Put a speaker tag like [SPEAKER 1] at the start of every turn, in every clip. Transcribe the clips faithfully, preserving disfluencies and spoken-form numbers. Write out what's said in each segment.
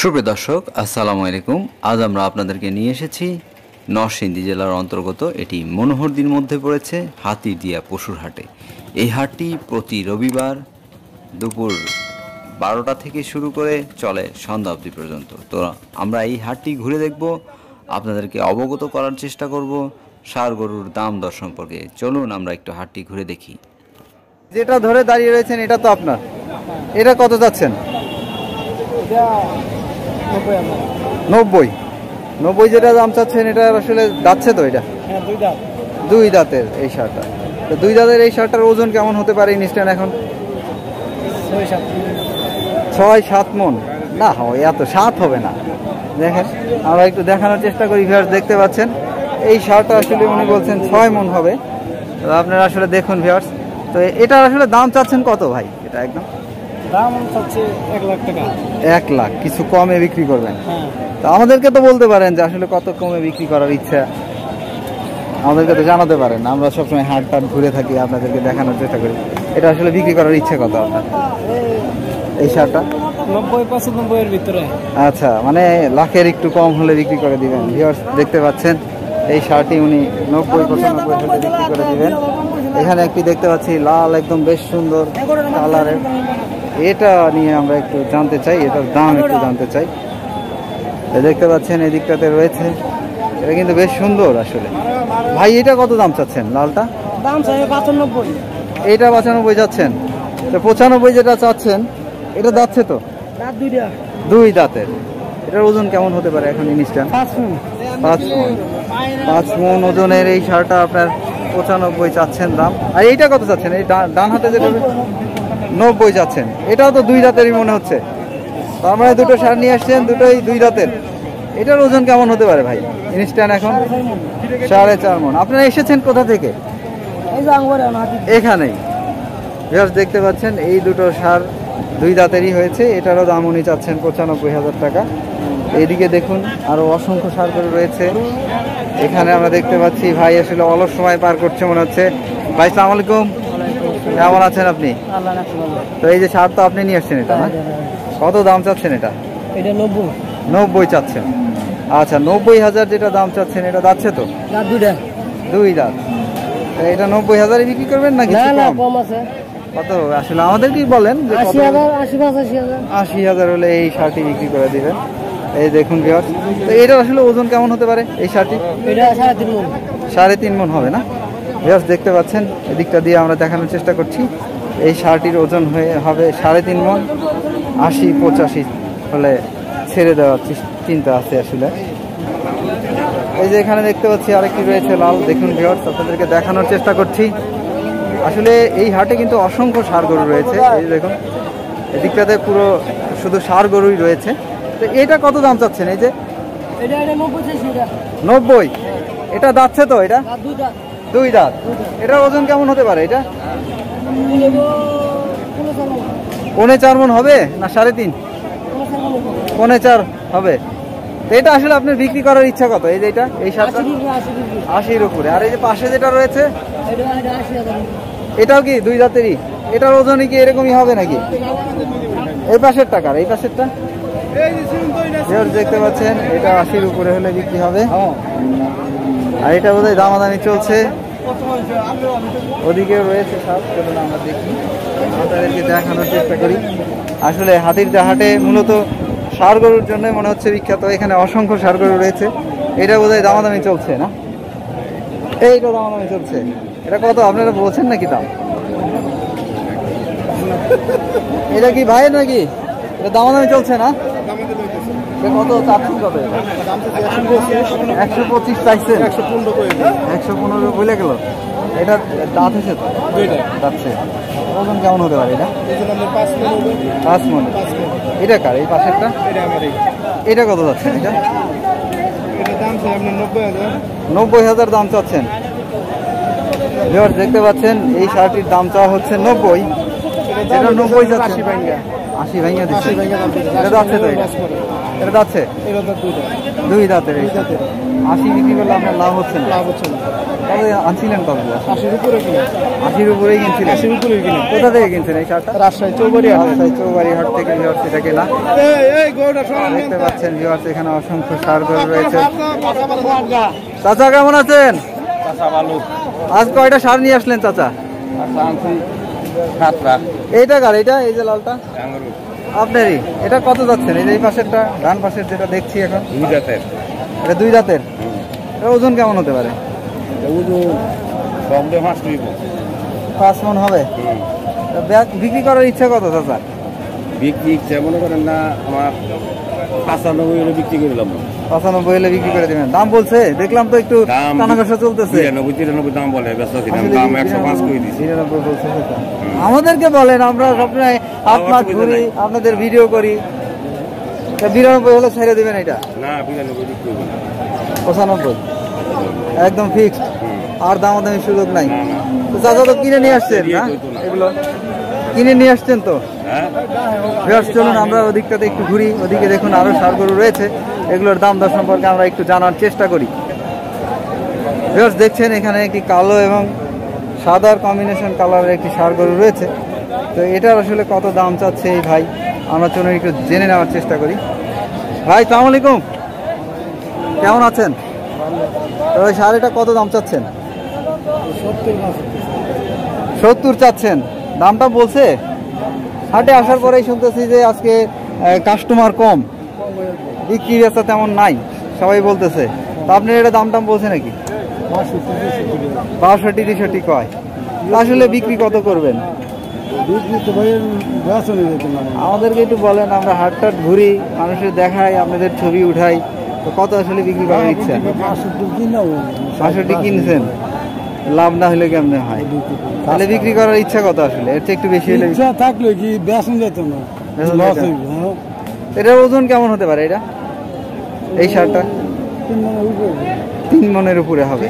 [SPEAKER 1] সুপ্রিয় দর্শক, আসসালামু আলাইকুম। আজ আমরা আপনাদেরকে নিয়ে এসেছি নরসিংদী জেলার অন্তর্গত এটি মনোহরদীর মধ্যে পড়েছে হাতিরদিয়া পশুর হাটে। এই হাটটি প্রতি রবিবার দুপুর বারোটা থেকে শুরু করে চলে সন্ধ্যা অবধি পর্যন্ত। তো আমরা এই হাটটি ঘুরে দেখব, আপনাদেরকে অবগত করার চেষ্টা করব ষাঁড় গরুর দাম দর সম্পর্কে। চলুন আমরা একটু হাটটি ঘুরে দেখি।
[SPEAKER 2] যেটা ধরে দাঁড়িয়ে রয়েছেন এটা তো আপনার, এটা কত যাচ্ছেন? নব্বই নব্বই যেটা দাম চাচ্ছেন, এটা আসলে যাচ্ছে তো? এটা দুই দাঁতের এই শার্টটা, তো দুই দাঁতের এই শার্টটার ওজন কেমন হতে পারে ইনস্ট্যান্ট এখন? ছয় সাত মন না, এত সাত হবে না। দেখেন, আমরা একটু দেখানোর চেষ্টা করি। ভিউয়ার্স দেখতে পাচ্ছেন এই শার্টটা আসলে উনি বলছেন ছয় মন হবে। তো আপনারা আসলে দেখুন ভিউয়ার্স, তো এটা আসলে দাম চাচ্ছেন কত ভাই? এটা একদম
[SPEAKER 3] দাম চাচ্ছে এক লাখ টাকা।
[SPEAKER 2] এক লাখ কিছু কমে বিক্রি করবেন? তো আমাদেরকে তো বলতে পারেন যে আসলে কত কমে বিক্রি করার ইচ্ছা, আমাদেরকে তো জানাতে পারেন। আমরা সবসময় হাট টাট ঘুরে থাকি, আপনাদেরকে দেখানোর চেষ্টা করি। এটা আসলে বিক্রি করার ইচ্ছা কত আপনার এই শার্টটা?
[SPEAKER 3] নব্বই পঁচানব্বই এর ভিতরে।
[SPEAKER 2] আচ্ছা, মানে লাখের একটু কম হলে বিক্রি করে দিবেন। ভিউয়ার্স দেখতে পাচ্ছেন এই শার্টটি উনি নব্বই পঁচানব্বই হলে বিক্রি করে দিবেন। এখানে একটি দেখতে পাচ্ছি লাল, একদম বেশ সুন্দর কালারের। এটা নিয়ে আমরা একটু জানতে চাই, এটার দাম একটু জানতে চাই। দেখতে পাচ্ছেন এদিকটাতে রয়েছে, এটা কিন্তু বেশ সুন্দর আসলে। ভাই এটা কত দাম চাচ্ছেন? লালটা
[SPEAKER 3] দাম চাই পঁচানব্বই।
[SPEAKER 2] এইটা পঁচানব্বই যাচ্ছেন? তো পঁচানব্বই যেটা চাচ্ছেন এটা যাচ্ছে তো? দুই দাঁতের। এটার ওজন কেমন হতে পারে এখন ইনস্ট্যান্ট? পাঁচ মন পাঁচ মন ওজনের এই শার্টটা আপনার পঁচানব্বই চাচ্ছেন দাম। আর এইটা কত চাচ্ছেন? এই ডান হাতে যেটা নব্বই চাচ্ছেন। এটাও তো দুই দাঁতেরই মনে হচ্ছে। তার মানে দুটো শার্ট নিয়ে আসছেন, দুটোই দুই দাঁতের। এটার ওজন কেমন হতে পারে ভাই ইনস্ট্যান্ট এখন? সাড়ে চার মন। আপনারা এসেছেন কোথা থেকে? এখানেই। দেখতে পাচ্ছেন এই দুটো ষাঁড় দুই দাঁতেরই হয়েছে। এটারও দাম উনি চাচ্ছেন পঁচানব্বই হাজার টাকা। এইদিকে দেখুন আরো অসংখ্য ষাঁড় করে রয়েছে। এখানে আমরা দেখতে পাচ্ছি ভাই আসলে অলস সময় পার করছে মনে হচ্ছে। ভাই আসসালামু আলাইকুম, কেমন আছেন আপনি? তো এই যে ষাঁড় তো আপনি নিয়ে আসছেন, এটা না? কত দাম চাচ্ছেন এটা?
[SPEAKER 3] এটা নব্বই
[SPEAKER 2] নব্বই চাচ্ছেন। আচ্ছা, নব্বই হাজার যেটা দাম চাচ্ছেন এটা যাচ্ছে তো? দুই দাঁত। এটা নব্বই হাজারে বিক্রি করবেন নাকি কম আছে? কত আসলে আমাদেরকেই বলেন যে আশি হাজার হলে এই শার্টটি বিক্রি করে দিবেন। এই দেখুন ভিউয়ার্স, তো এটার আসলে ওজন কেমন হতে পারে এই শার্টটি? সাড়ে তিন মন হবে না? ভিউয়ার্স দেখতে পাচ্ছেন এদিকটা দিয়ে আমরা দেখানোর চেষ্টা করছি। এই শার্টটির ওজন হয়ে হবে সাড়ে তিন মন। আশি পঁচাশি হলে ছেড়ে দেওয়ার চিন্তা আছে আসলে। এই যে এখানে দেখতে পাচ্ছি আরেকটি রয়েছে লাল। দেখুন ভিউয়ার্স, আপনাদেরকে দেখানোর চেষ্টা করছি। আসলে এই হাটে কিন্তু অসংখ্য ষাঁড় গরু রয়েছে। এই দেখুন এদিকটাতে পুরো শুধু ষাঁড় গরুই রয়েছে। তো এটা কত দাম চাচ্ছেন? এই যে নব্বই, এটা যাচ্ছে তো? এটা দুই দাঁত। এটার ওজন কেমন হতে পারে? এটা পৌনে চার মন হবে না সাড়ে তিন? পৌনে চার হবে। তো এটা আসলে আপনার বিক্রি করার ইচ্ছা কত? এই যে এটা এই শার্টটা আশির উপরে। আর এই যে পাশে যেটা রয়েছে এটাও কি দুই দাঁতেরই? এটার ওজনই কি এরকমই হবে নাকি? এই পাশের টাকার এই পাশেরটা দেখতে পাচ্ছেন এটা আশির উপরে হলে বিক্রি হবে। আর এটা বোধহয় দামাদামি চলছে। ওদিকে রয়েছে সব, আমরা দেখি, আপনাদেরকে দেখানোর চেষ্টা করি। আসলে হাতিরদিয়া হাটে মূলত ষাঁড় গরুর জন্য মনে হচ্ছে বিখ্যাত। এখানে অসংখ্য ষাঁড় গরু রয়েছে। এটা বোধহয় দামাদামি চলছে না? এইটা দামাদামি চলছে। এটা কত আপনারা বলছেন নাকি দাম? এটা কি ভাইয়ের নাকি? এটা দামাদামি চলছে না? কত চাচ্ছেন? কত? একশো পঁচিশ চাইছেন? একশো পনেরো বলে গেল। এটা দাঁত হয়েছে তো? যাচ্ছে। ওজন কেমন হতে পারে এটা? পাঁচ মন। এটা কার এই পাশেরটা? এটা কত যাচ্ছে? এটা নব্বই হাজার দাম চাচ্ছেন। ভিউয়ার্স দেখতে পাচ্ছেন এই শার্টটির দাম চাওয়া হচ্ছে নব্বই। এটা নব্বই যাচ্ছে, আশি ভাঙিয়া দিচ্ছে। এটা যাচ্ছে তো? এটা এটা যাচ্ছে
[SPEAKER 3] এটা তো দুইটা
[SPEAKER 2] দুই দাঁতের এই
[SPEAKER 3] দাঁতের।
[SPEAKER 2] আশি বিক্রি করলে আপনার লাভ হচ্ছে না।
[SPEAKER 3] লাভ হচ্ছে না।
[SPEAKER 2] কবে আনছিলেন কবে?
[SPEAKER 3] আশির উপরে কিনে
[SPEAKER 2] আশির উপরেই কিনছিলেন।
[SPEAKER 3] আশির উপরে কিনে
[SPEAKER 2] কোথা থেকে কিনছেন এই শার্টটা?
[SPEAKER 3] রাজশাহী চৌবাড়ি হাট।
[SPEAKER 2] রাজশাহী চৌবাড়ি হাট থেকে ভিউয়ার্স এটা কেনা।
[SPEAKER 3] এই এই গরুটা সরান
[SPEAKER 2] দেখতে পাচ্ছেন ভিউয়ার্স এখানে অসংখ্য ষাঁড় গরু রয়েছে। চাচা কেমন আছেন? আজ কয়টা ষাঁড় নিয়ে আসলেন চাচা? এইটা কার? এটা এই যে লালটা আপনারই। এটা কত যাচ্ছেন? এই যে এই পাশেরটা, ডান পাশের যেটা দেখছি এখন,
[SPEAKER 4] দুই জাতের
[SPEAKER 2] এটা দুই দাঁতের। এটা ওজন কেমন হতে পারে?
[SPEAKER 4] সব দিয়ে পাঁচ কেজি
[SPEAKER 2] পাঁচ মন হবে। তা ব্যাগ- বিক্রি করার ইচ্ছা কত চাচা?
[SPEAKER 4] বিক্রি ইচ্ছা মনে করেন না আমার পাঁচানব্বই হলে বিক্রি করলাম।
[SPEAKER 2] পঁচানব্বই হলে বিক্রি করে দেবেন। দাম বলছে দেখলাম তো একটু
[SPEAKER 4] দাম
[SPEAKER 2] টানাঘাসা চলতেছে।
[SPEAKER 4] বিরানব্বই তিরানব্বই দাম বলে ব্যস্ত ছিলাম,
[SPEAKER 2] আসলে
[SPEAKER 4] দাম
[SPEAKER 2] কি
[SPEAKER 4] একশো পাঁচ করে দিচ্ছি।
[SPEAKER 2] বিরানব্বই বলছে চাচা। আমাদেরকে বলেন, আমরা সবসময় আপনার
[SPEAKER 4] অসুবিধা
[SPEAKER 2] ঘুরি,
[SPEAKER 4] নাই।
[SPEAKER 2] আপনাদের ভিডিও করি। তা বিরানব্বই হলে ছেড়ে দিবেন এটা?
[SPEAKER 4] না বিরানব্বই বিক্রি করবো না।
[SPEAKER 2] পঁচানব্বই একদম ফিক্সড, আর দামাদামির সুযোগ নাই।
[SPEAKER 4] না, না।
[SPEAKER 2] তো চাচা তো কিনে নিয়ে আসছেন না এগুলো? কিনে নিয়ে আসছেন তো?
[SPEAKER 4] হ্যাঁ
[SPEAKER 2] ভিউয়ার্স চলুন আমরা ওদিকটাতে একটু ঘুরি। ওদিকে দেখুন আরো ষাঁড় গরু রয়েছে, এগুলোর দাম দর সম্পর্কে আমরা একটু জানার চেষ্টা করি। ভিউয়ার্স দেখছেন এখানে একটি কালো এবং সাদার কম্বিনেশন কালারের একটি ষাঁড় গরু রয়েছে। তো এটার আসলে কত দাম চাচ্ছে এই ভাই, আমরা চলুন একটু জেনে নেওয়ার চেষ্টা করি। ভাই সালাম আলাইকুম, কেমন আছেন? তো ওই ষাঁড়টা কত দাম চাচ্ছেন? সত্তর চাচ্ছেন। দামটা বলছে? হাটে আসার পরেই শুনতেছি যে আজকে কাস্টমার কম, বিক্রি বেচা তেমন নাই, সবাই বলতেছে। তো আপনি এটা দাম টাম বলছে নাকি? বাষট্টি তেষট্টি কয়। তা আসলে বিক্রি কত করবেন? আমাদেরকে একটু বলেন, আমরা হাট টাট ঘুরি, মানুষের দেখাই, আপনাদের ছবি উঠাই, তো কত আসলে বিক্রি করার ইচ্ছা? বাষট্টি কিনছেন, লাভ না হলে কেমনে হয়? তাহলে বিক্রি করার ইচ্ছা কত আসলে? এর চেয়ে একটু বেশি হলে
[SPEAKER 3] থাকলে কি বেসন যেত না।
[SPEAKER 2] বেচা যেত না। এটার ওজন কেমন হতে পারে এটা, এই শার্টটা? তিন মনের উপরে হবে।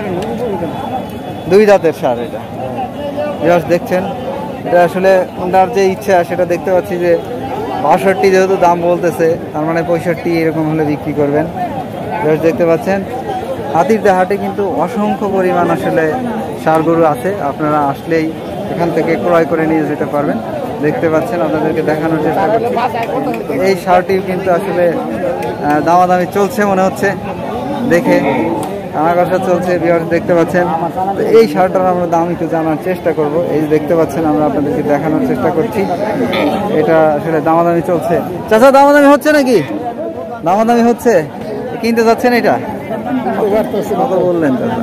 [SPEAKER 2] দুই দাঁতের সার এটা। জাস্ট দেখছেন এটা আসলে ওনার যে ইচ্ছা সেটা দেখতে পাচ্ছি যে বাষট্টি যেহেতু দাম বলতেছে, তার মানে পঁয়ষট্টি এরকম হলে বিক্রি করবেন। জাস্ট দেখতে পাচ্ছেন হাতির হাটে কিন্তু অসংখ্য পরিমাণ আসলে ষাঁড় গরু আছে, আপনারা আসলেই এখান থেকে ক্রয় করে নিয়ে যেতে পারবেন। দেখতে পাচ্ছেন, আপনাদেরকে দেখানোর চেষ্টা করছি। এই ষাঁড়টিও কিন্তু আসলে আহ, দামাদামি চলছে মনে হচ্ছে, দেখে কানাঘষা চলছে। ভিউয়ার্স দেখতে পাচ্ছেন, তো এই ষাঁড়টার আমরা দাম একটু জানার চেষ্টা করব। এই যে দেখতে পাচ্ছেন, আমরা আপনাদেরকে দেখানোর চেষ্টা করছি, এটা আসলে দামাদামি চলছে। চাচা দামাদামি হচ্ছে নাকি? দামাদামি হচ্ছে, কিনতে যাচ্ছেন এটা? কত বললেন চাচা?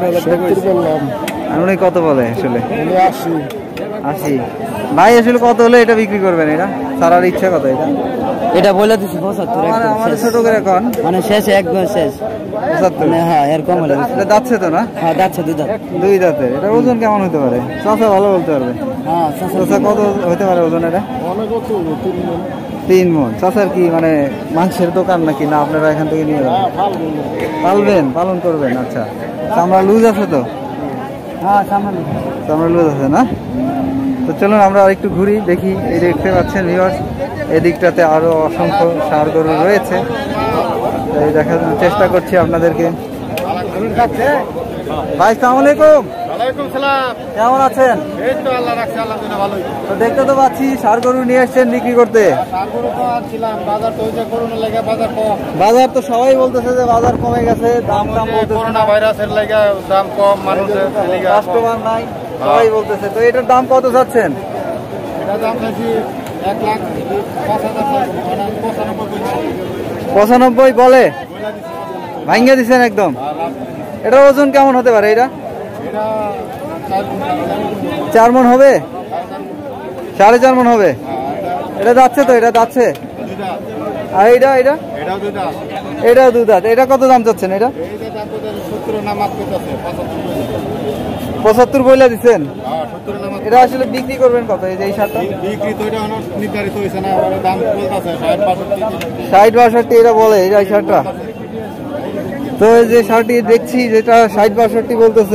[SPEAKER 2] আর উনি কত বলে আসলে? আশি। ভাই আসলে কত হলে এটা বিক্রি করবেন? এটা ছাড়ার ইচ্ছা কত? এটা
[SPEAKER 3] এটা বলে দিছি পঁচাত্তর,
[SPEAKER 2] আমার আমাদের ছোট করে এখন
[SPEAKER 3] মানে শেষ একদম শেষ।
[SPEAKER 2] পঁচাত্তর।
[SPEAKER 3] মানে হ্যাঁ এরকম হলে
[SPEAKER 2] এটা যাচ্ছে তো না?
[SPEAKER 3] হ্যাঁ যাচ্ছে দুধ।
[SPEAKER 2] দুই দাঁতের। এটা ওজন কেমন হতে পারে? চাচা ভালো বলতে পারবে।
[SPEAKER 3] হ্যাঁ
[SPEAKER 2] চাচা কত হতে পারে ওজন এটা? তিন মন। চাচার কি মানে মাংসের দোকান নাকি, না আপনারা এখান থেকে নিয়ে যাবেন? পালবেন, পালন করবেন। আচ্ছা, চামড়া লুজ আছে তো?
[SPEAKER 3] হ্যাঁ সামনে
[SPEAKER 2] চামড়া লুজ আছে না? তো চলুন আমরা আরেকটু ঘুরি, দেখি। এই দেখতে পাচ্ছেন ভিউয়ার্স, এদিকটাতে আরো অসংখ্য ষাঁড় গরু রয়েছে, এই দেখানোর চেষ্টা করছি আপনাদেরকে। ভাই সালাম আলাইকুম, কেমন আছেন? তো দেখতে তো পাচ্ছি ষাঁড় গরু নিয়ে আসছেন বিক্রি করতে। বাজার তো সবাই বলতেছে যে বাজার কমে গেছে, দাম দাম বলতেছে না,
[SPEAKER 5] ভাইরাসের লাগে দাম কম, মানুষের
[SPEAKER 2] কাস্টমার নাই, সবাই বলতেছে। তো এটার দাম কত চাচ্ছেন?
[SPEAKER 5] দাম চাইছি এক লাখ পাঁচ হাজার পঁচানব্বই।
[SPEAKER 2] পঁচানব্বই বলে ভাঙ্গে দিচ্ছেন একদম। এটার ওজন কেমন হতে পারে? এটা
[SPEAKER 5] এটা
[SPEAKER 2] চার মন হবে, সাড়ে চার মন হবে। এটা যাচ্ছে তো? এটা যাচ্ছে। আর এটা এটা
[SPEAKER 5] এটাও দুইটা
[SPEAKER 2] এটাও দু দাঁত। এটা কত দাম চাচ্ছেন? এটা
[SPEAKER 5] এইটা দাম তো সত্তর নামাজ করতেছে পঁচাত্তর।
[SPEAKER 2] পঁচাত্তর বইলা দিচ্ছেন।
[SPEAKER 5] হ্যাঁ সত্তর নামাজ
[SPEAKER 2] এটা আসলে বিক্রি করবেন কত এই যে এই শার্টটা?
[SPEAKER 5] বিক্রি তো এটা এখনো নির্ধারিত হয়েছে না, ওর দাম বলতেছে ষাট বাষট্টি।
[SPEAKER 2] ষাট বাষট্টি এটা বলে এই যে শার্টটা। তো এই যে শার্টটি দেখছি যেটা ষাট বাষট্টি বলতেছে,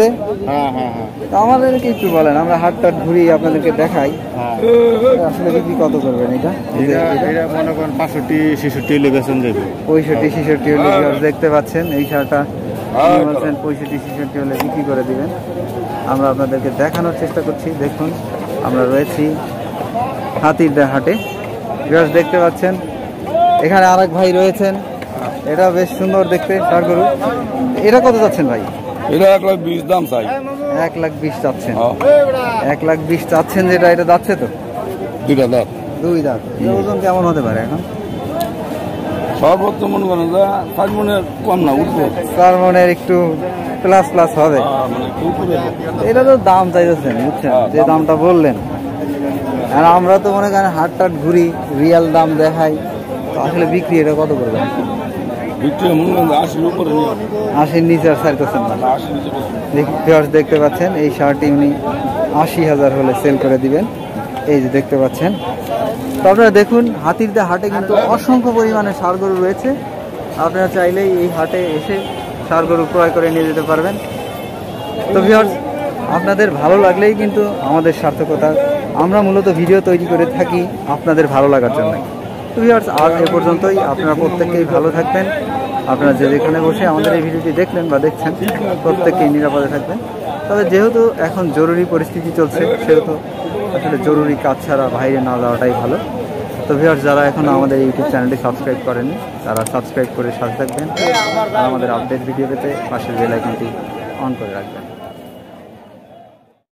[SPEAKER 5] হ্যাঁ হ্যাঁ হ্যাঁ
[SPEAKER 2] তো আমাদেরকে একটু বলেন, আমরা হাট টাট ঘুরি আপনাদেরকে দেখাই, আসলে বিক্রি কত করবেন এটা?
[SPEAKER 5] এটা এটা মনে করেন পাঁচষট্টি ছেষট্টি হলে বেতন যাবে।
[SPEAKER 2] পঁয়ষট্টি ছেষট্টি হলে দেখতে পাচ্ছেন এই শার্টটা বলছেন পঁয়ষট্টি ছেষট্টি হলে বিক্রি করে দিবেন। আমরা আপনাদেরকে দেখানোর চেষ্টা করছি। দেখুন আমরা রয়েছি হাতিরদা হাটে, বিরাজ দেখতে পাচ্ছেন। এখানে আরেক ভাই রয়েছেন, এটা বেশ সুন্দর দেখতে ষাঁড় গরু। এটা কত যাচ্ছেন ভাই?
[SPEAKER 4] এটা এক লাখ বিশ দাম চাই।
[SPEAKER 2] এক লাখ বিশ চাচ্ছেন? এক লাখ বিশ চাচ্ছেন যেটা, এটা যাচ্ছে তো?
[SPEAKER 4] দুইটা দাঁত।
[SPEAKER 2] দুই দাঁত। ওজন কেমন হতে পারে এখন?
[SPEAKER 4] সর্বোচ্চ মনে করেন যে চার মনের কম না, উঠবো
[SPEAKER 2] চার মনের একটু প্লাস প্লাস হবে।
[SPEAKER 4] মানে উপরে।
[SPEAKER 2] এটা তো দাম চাইতেছেন বুঝছেন, যে দামটা বললেন। আর আমরা তো মনে করেন হাট টাট ঘুরি, রিয়াল দাম দেখাই, তো আসলে বিক্রি এটা কত করবেন?
[SPEAKER 4] বিক্রি মনে করেন আশির উপরে নিয়ে
[SPEAKER 2] আশির নিচে আর ছাড়তেছেন না।
[SPEAKER 4] আশি নিচে বসে।
[SPEAKER 2] ভিউয়ার্স দেখতে পাচ্ছেন এই শার্টটি উনি আশি হাজার হলে সেল করে দিবেন। এই যে দেখতে পাচ্ছেন। তো আপনারা দেখুন হাতিরদা হাটে কিন্তু অসংখ্য পরিমাণে ষাঁড় গরু রয়েছে। আপনারা চাইলেই এই হাটে এসে ষাঁড় গরু ক্রয় করে নিয়ে যেতে পারবেন। তো ভিউয়ার্স আপনাদের ভালো লাগলেই কিন্তু আমাদের সার্থকতা। আমরা মূলত ভিডিও তৈরি করে থাকি আপনাদের ভালো লাগার জন্য। তো ভিউয়ার্স আজ এ পর্যন্তই। আপনারা প্রত্যেকেই ভালো থাকবেন। আপনারা যে যেখানে বসে আমাদের এই ভিডিওটি দেখলেন বা দেখছেন, প্রত্যেকেই নিরাপদে থাকবেন। তবে যেহেতু এখন জরুরি পরিস্থিতি চলছে, সেহেতু আসলে জরুরি কাজ ছাড়া বাইরে না যাওয়াটাই ভালো। তো ভিউয়ার্স যারা এখনও আমাদের ইউটিউব চ্যানেলটি সাবস্ক্রাইব করেননি, তারা সাবস্ক্রাইব করে সাথে থাকবেন আর আমাদের আপডেট ভিডিও পেতে পাশের বেল আইকনটি অন করে রাখবেন।